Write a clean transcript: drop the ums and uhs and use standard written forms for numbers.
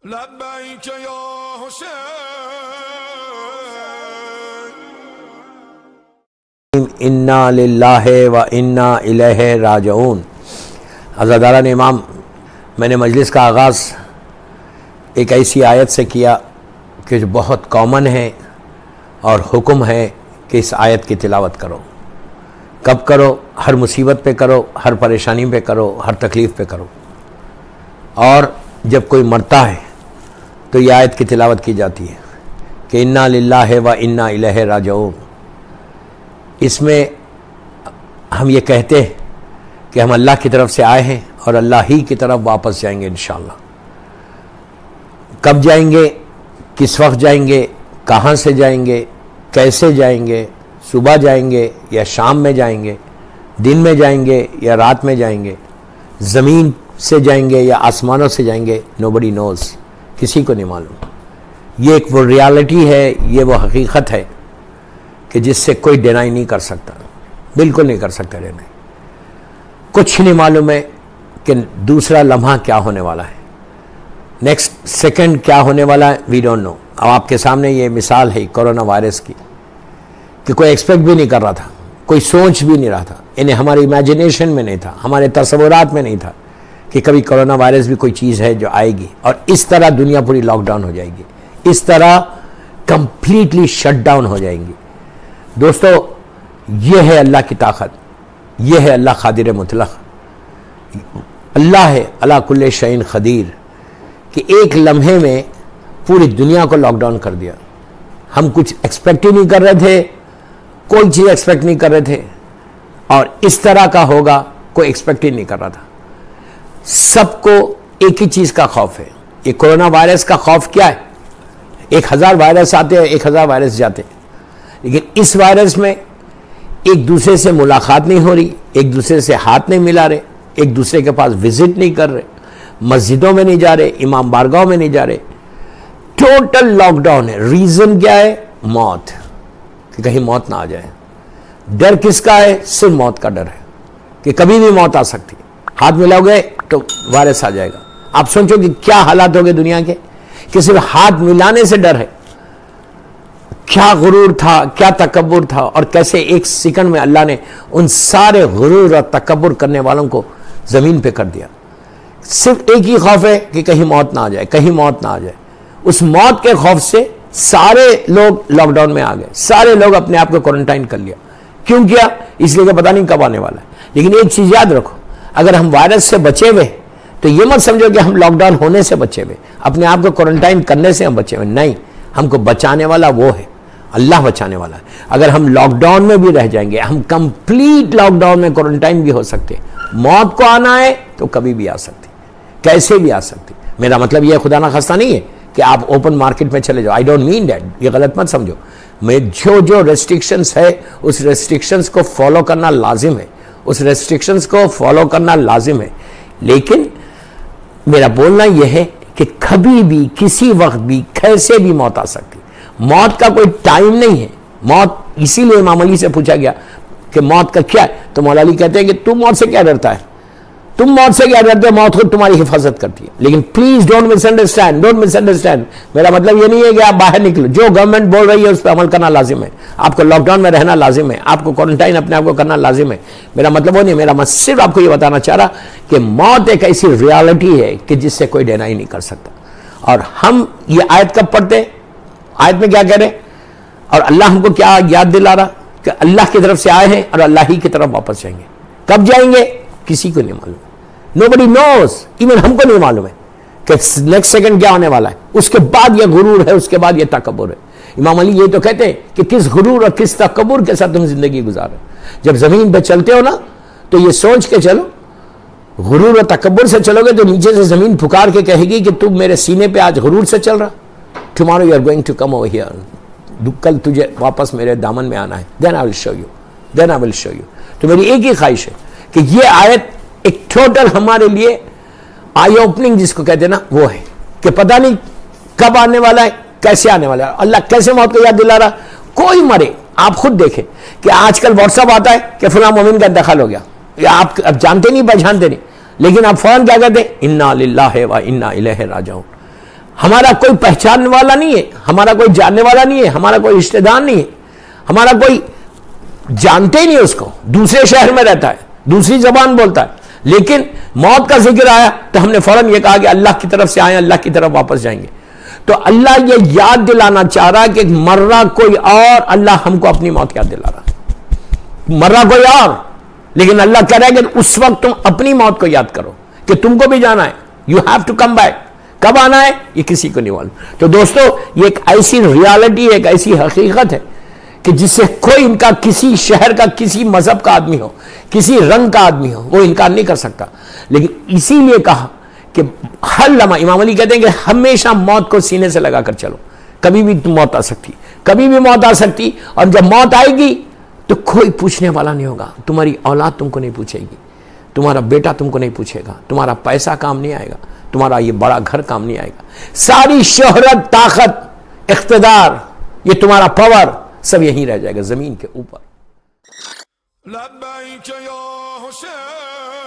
لبیک یا حسین انا للہ و انا الیہ راجعون۔ عزاداران امام، میں نے مجلس کا آغاز ایک ایسی آیت سے کیا کہ جو بہت کامن ہے اور حکم ہے کہ اس آیت کی تلاوت کرو۔ کب کرو؟ ہر مصیبت پہ کرو، ہر پریشانی پہ کرو، ہر تکلیف پہ کرو۔ اور جب کوئی مرتا ہے تو یہ آیت کی تلاوت کی جاتی ہے کہ انا للہ و انا الیہ راجعون۔ اس میں ہم یہ کہتے ہیں کہ ہم اللہ کی طرف سے آئے ہیں اور اللہ ہی کی طرف واپس جائیں گے انشاءاللہ۔ کب جائیں گے؟ کس وقت جائیں گے؟ کہاں سے جائیں گے؟ کیسے جائیں گے؟ صبح جائیں گے یا شام میں جائیں گے؟ دن میں جائیں گے یا رات میں جائیں گے؟ زمین سے جائیں گے یا آسمانوں سے جائیں گے؟ nobody knows، کسی کو نہیں معلوم۔ یہ ایک وہ ریالٹی ہے، یہ وہ حقیقت ہے کہ جس سے کوئی ڈینائی نہیں کر سکتا، بالکل نہیں کر سکتا ڈینائی۔ کچھ نہیں معلوم ہے کہ دوسرا لمحہ کیا ہونے والا ہے، نیکسٹ سیکنڈ کیا ہونے والا ہے، وی ڈونٹ نو۔ اب آپ کے سامنے یہ مثال ہے کورونا وائرس کی کہ کوئی ایکسپیکٹ بھی نہیں کر رہا تھا، کوئی سوچ بھی نہیں رہا تھا، یعنی ہماری امیجنیشن میں نہیں تھا، ہمارے تصورات میں نہیں تھا کہ کبھی کرونا وائرس بھی کوئی چیز ہے جو آئے گی اور اس طرح دنیا پوری لاک ڈاؤن ہو جائے گی، اس طرح کمپلیٹلی شٹ ڈاؤن ہو جائیں گی۔ دوستو، یہ ہے اللہ کی طاقت، یہ ہے اللہ قادر مطلق، اللہ ہے علی کل شیء قدیر کہ ایک لمحے میں پوری دنیا کو لاک ڈاؤن کر دیا۔ ہم کچھ ایکسپیکٹ ہی نہیں کر رہے تھے، کوئی چیز ایکسپیکٹ نہیں کر رہے تھے، اور اس طرح کا ہوگا کوئی ایکسپیکٹ ہی نہیں کر رہا تھا۔ سب کو ایک ہی چیز کا خوف ہے۔ یہ کورونا وائرس کا خوف کیا ہے؟ 1000 وائرس آتے ہیں، 1000 وائرس جاتے ہیں، لیکن اس وائرس میں ایک دوسرے سے ملاقات نہیں ہو رہی، ایک دوسرے سے ہاتھ نہیں ملا رہے، ایک دوسرے کے پاس وزٹ نہیں کر رہے، مسجدوں میں نہیں جا رہے، امام بارگاہوں میں نہیں جا رہے، ٹوٹل لاک ڈاؤن ہے۔ ریزن کیا ہے؟ موت، کہ کہیں موت نہ آ جائے۔ ڈر کس کا ہے؟ صرف موت کا ڈر ہے کہ کبھی بھی موت آ سکتی ہے، ہاتھ ملاؤ گے تو وائرس آ جائے گا۔ آپ سوچو کہ کیا حالات ہو گئے دنیا کے کہ صرف ہاتھ ملانے سے ڈر ہے۔ کیا غرور تھا، کیا تکبر تھا، اور کیسے ایک سیکنڈ میں اللہ نے ان سارے غرور اور تکبر کرنے والوں کو زمین پہ کر دیا۔ صرف ایک ہی خوف ہے کہ کہیں موت نہ آ جائے، کہیں موت نہ آ جائے۔ اس موت کے خوف سے سارے لوگ لاک ڈاؤن میں آ گئے، سارے لوگ اپنے آپ کو کوارنٹائن کر لیا۔ کیوں کیا؟ اس لیے کہ پتہ نہیں کب آنے والا ہے۔ لیکن ایک چیز یاد رکھو، اگر ہم وائرس سے بچے ہوئے تو یہ مت سمجھو کہ ہم لاک ڈاؤن ہونے سے بچے ہوئے، اپنے آپ کو کوارنٹائن کرنے سے ہم بچے ہوئے، نہیں، ہم کو بچانے والا وہ ہے، اللہ بچانے والا ہے۔ اگر ہم لاک ڈاؤن میں بھی رہ جائیں گے، ہم کمپلیٹ لاک ڈاؤن میں کوارنٹائن بھی ہو سکتے، موت کو آنا ہے تو کبھی بھی آ سکتی، کیسے بھی آ سکتی۔ میرا مطلب یہ خدا نہ خواستہ نہیں ہے کہ آپ اوپن مارکیٹ میں چلے جاؤ، آئی ڈونٹ مین دیٹ، یہ غلط مت سمجھو۔ میں جو ریسٹرکشنز ہے اس ریسٹرکشنز کو فالو کرنا لازم ہے، اس ریسٹرکشنز کو فالو کرنا لازم ہے، لیکن میرا بولنا یہ ہے کہ کبھی بھی کسی وقت بھی کیسے بھی موت آ سکتی۔ موت کا کوئی ٹائم نہیں ہے۔ موت، اسی لیے امام علی سے پوچھا گیا کہ موت کا کیا ہے، تو مولا علی کہتے ہیں کہ تم موت سے کیا ڈرتا ہے، تم موت سے کیا ڈرتے ہو، موت خود تمہاری حفاظت کرتی ہے۔ لیکن please don't misunderstand, don't misunderstand, میرا مطلب یہ نہیں ہے کہ آپ باہر نکلو، جو گورنمنٹ بول رہی ہے اس پہ عمل کرنا لازم ہے، آپ کو لاک ڈاؤن میں رہنا لازم ہے، آپ کو کوارنٹائن اپنے آپ کو کرنا لازم ہے۔ میرا مطلب وہ نہیں، میں صرف آپ کو یہ بتانا چاہ رہا کہ موت ایک ایسی ریالٹی ہے کہ جس سے کوئی ڈینائی نہیں کر سکتا۔ اور ہم یہ آیت کب پڑھتے ہیں؟ آیت میں کیا کہہ رہے ہیں؟ اور اللہ ہم کو کیا یاد دلا رہا کہ اللہ کی طرف سے آئے ہیں اور اللہ ہی کی طرف واپس جائیں گے۔ کب جائیں گے؟ کسی کو نہیں معلوم، nobody knows، ایون ہم کو نہیں معلوم ہے کہ نیکسٹ سیکنڈ کیا ہونے والا ہے۔ اس کے بعد یہ غرور ہے، اس کے بعد یہ تکبر ہے۔ امام علی یہ تو کہتے ہیں کہ کس غرور اور کس تکبر کے ساتھ تم زندگی گزارے۔ جب زمین پہ چلتے ہو نا تو یہ سوچ کے چلو، غرور اور تکبر سے چلو گے تو نیچے سے زمین پکار کے کہے گی کہ تم میرے سینے پہ آج غرور سے چل رہا، tomorrow you are going to come over here، کل تجھے واپس میرے دامن میں آنا ہے، then I will show you، then I will show you۔ تو میری ایک ہی خواہش ہے کہ یہ آیت ایک ٹوٹل ہمارے لیے آئی اوپننگ جس کو کہتے ہیں نا وہ ہے کہ پتہ نہیں کب آنے والا ہے، کیسے آنے والا ہے۔ اللہ کیسے موت کو یاد دلا رہا، کوئی مرے، آپ خود دیکھیں کہ آج کل واٹس ایپ آتا ہے کہ فلاں مومن کا انتقال ہو گیا، یا آپ اب جانتے نہیں پہچانتے نہیں، لیکن آپ فوراً کیا کہتے ہیں؟ انا للہ و انا الیہ راجعون۔ ہمارا کوئی پہچاننے والا نہیں ہے، ہمارا کوئی جاننے والا نہیں ہے، ہمارا کوئی رشتہ دار نہیں ہے، ہمارا کوئی جانتے ہی نہیں اس کو، دوسرے شہر میں رہتا ہے، دوسری زبان بولتا ہے، لیکن موت کا ذکر آیا تو ہم نے فوراً یہ کہا کہ اللہ کی طرف سے آئے، اللہ کی طرف واپس جائیں گے۔ تو اللہ یہ یاد دلانا چاہ رہا کہ مر رہا کوئی اور، اللہ ہم کو اپنی موت یاد دلا رہا، مر رہا کوئی اور، لیکن اللہ کہہ رہا ہے کہ اس وقت تم اپنی موت کو یاد کرو کہ تم کو بھی جانا ہے، you have to come back. کب آنا ہے یہ کسی کو نہیں معلوم۔ تو دوستو یہ ایک ایسی ریالٹی، ایک ایسی حقیقت ہے کہ جس سے کوئی ان کا کسی شہر کا، کسی مذہب کا آدمی ہو، کسی رنگ کا آدمی ہو، وہ انکار نہیں کر سکتا۔ لیکن اسی لیے کہا کہ ہر لمحہ، امام علی کہتے ہیں کہ ہمیشہ موت کو سینے سے لگا کر چلو، کبھی بھی موت آ سکتی، کبھی بھی موت آ سکتی، اور جب موت آئے گی تو کوئی پوچھنے والا نہیں ہوگا، تمہاری اولاد تم کو نہیں پوچھے گی، تمہارا بیٹا تم کو نہیں پوچھے گا، تمہارا پیسہ کام نہیں آئے گا، تمہارا یہ بڑا گھر کام نہیں آئے گا، ساری شہرت، طاقت، اقتدار، یہ تمہارا پاور سب یہیں رہ جائے گا زمین کے اوپر۔ لبیک یا حسین